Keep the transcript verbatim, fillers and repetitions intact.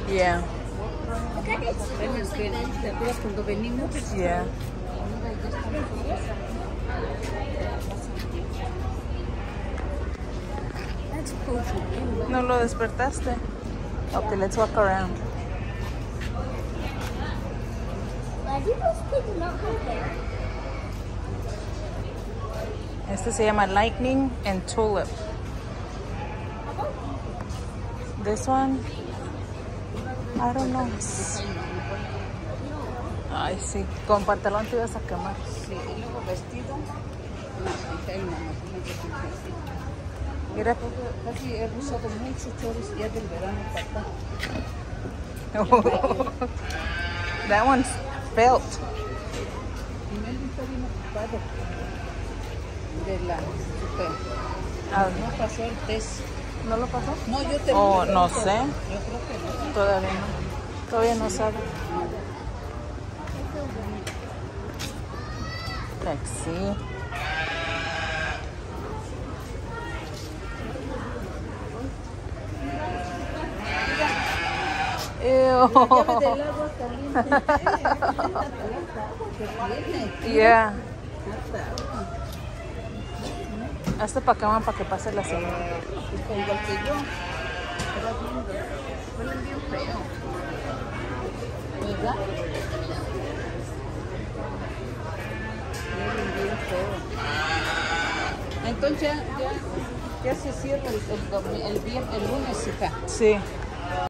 Yeah. Apenas que, ¿te acuerdas cuando venimos? Yeah. That's poetry. No lo despertaste. Okay, let's walk around. Why do those people not have hair? Este se llama Lightning and Tulip. This one, I don't know. Ay, sí, con pantalón te ibas a quemar. Sí, y luego vestido. No, hija, no, imagínate con vestido. Mira. Casi he usado mucho chores ya del verano para acá. That one's felt. Y Melvin está bien ocupado de la super. Ah, No pasó el test. ¿No lo pasó? No, yo te Oh, lo no pregunto. sé. Yo creo que no. Todavía no. Todavía no sabe. Taxi. Ew. Llave del agua caliente. ¿Qué tiene? Yeah. Hazte para acá, para que pase la señora. Igual que yo. Era bien, huelen bien feo. ¿Verdad? Huelen bien feo. Entonces ya, ya, ya se cierra el, el, domi- el, vier- el lunes, hija. Sí.